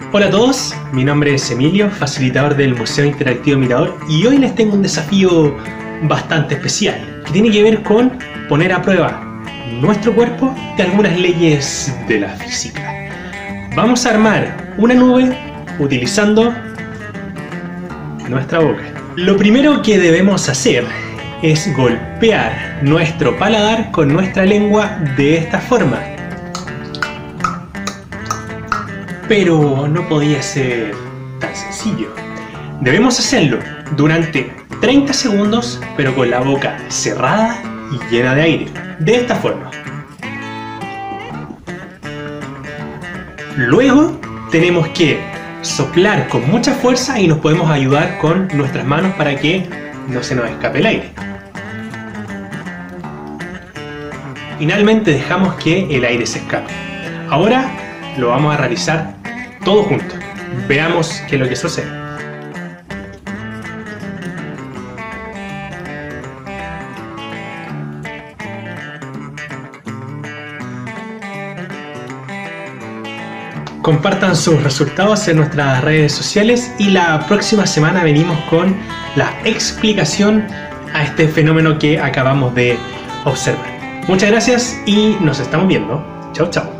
Hola a todos, mi nombre es Emilio, facilitador del Museo Interactivo Mirador, y hoy les tengo un desafío bastante especial que tiene que ver con poner a prueba nuestro cuerpo de algunas leyes de la física. Vamos a armar una nube utilizando nuestra boca. Lo primero que debemos hacer es golpear nuestro paladar con nuestra lengua de esta forma. Pero no podía ser tan sencillo. Debemos hacerlo durante 30 segundos, pero con la boca cerrada y llena de aire. De esta forma. Luego tenemos que soplar con mucha fuerza y nos podemos ayudar con nuestras manos para que no se nos escape el aire. Finalmente dejamos que el aire se escape. Ahora lo vamos a realizar todo junto. Veamos qué es lo que sucede. Compartan sus resultados en nuestras redes sociales y la próxima semana venimos con la explicación a este fenómeno que acabamos de observar. Muchas gracias y nos estamos viendo. Chao, chao.